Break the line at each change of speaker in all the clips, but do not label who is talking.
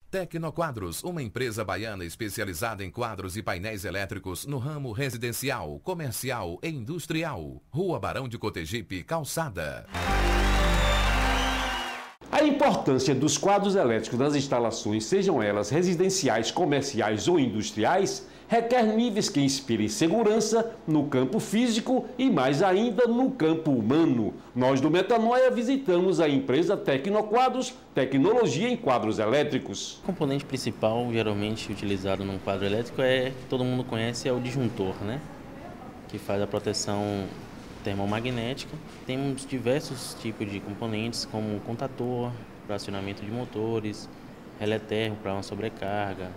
Tecnoquadros, uma empresa baiana especializada em quadros e painéis elétricos no ramo residencial, comercial e industrial. Rua Barão de Cotegipe, Calçada.
A importância dos quadros elétricos nas instalações, sejam elas residenciais, comerciais ou industriais, requer níveis que inspirem segurança no campo físico e mais ainda no campo humano. Nós do Metanoia visitamos a empresa Tecnoquadros, tecnologia em quadros elétricos.
O componente principal geralmente utilizado num quadro elétrico que todo mundo conhece, é o disjuntor, né? Que faz a proteção termomagnética. Temos diversos tipos de componentes, como contator para acionamento de motores, relé térmico para uma sobrecarga,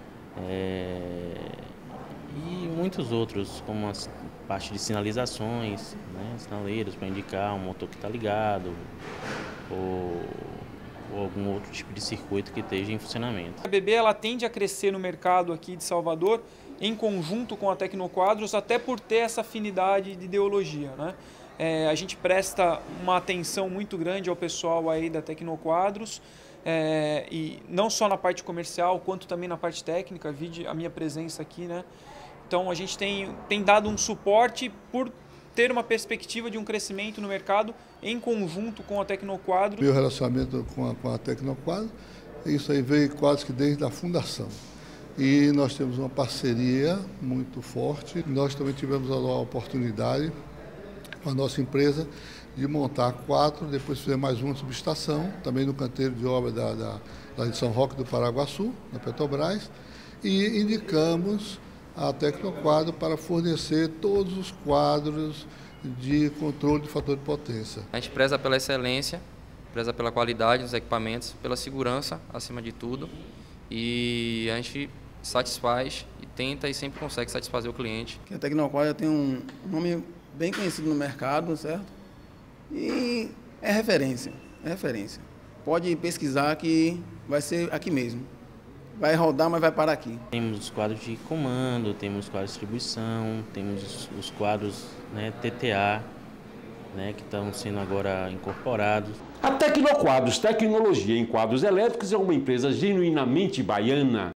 e muitos outros, como a parte de sinalizações, né, sinaleiros para indicar um motor que está ligado ou algum outro tipo de circuito que esteja em funcionamento.
A ABB ela tende a crescer no mercado aqui de Salvador em conjunto com a Tecnoquadros, até por ter essa afinidade de ideologia, né? A gente presta uma atenção muito grande ao pessoal aí da Tecnoquadros, e não só na parte comercial, quanto também na parte técnica, vide a minha presença aqui, né? Então a gente tem dado um suporte por ter uma perspectiva de um crescimento no mercado em conjunto com a Tecnoquadros.
Meu relacionamento com a Tecnoquadros, isso aí veio quase que desde a fundação. E nós temos uma parceria muito forte. Nós também tivemos a oportunidade com a nossa empresa de montar 4, depois fazer mais uma subestação, também no canteiro de obra lá de São Roque do Paraguaçu, na Petrobras, e indicamos a Tecnoquadros para fornecer todos os quadros de controle de fator de potência.
A gente preza pela excelência, preza pela qualidade dos equipamentos, pela segurança, acima de tudo, e a gente satisfaz e tenta e sempre consegue satisfazer o cliente.
A Tecnoquadros tem um nome bem conhecido no mercado, certo? E é referência, é referência. Pode pesquisar que vai ser aqui mesmo. Vai rodar, mas vai parar aqui.
Temos os quadros de comando, temos os quadros de distribuição, temos os quadros, né, TTA, né, que estão sendo agora incorporados.
A Tecnoquadros, tecnologia em quadros elétricos, é uma empresa genuinamente baiana.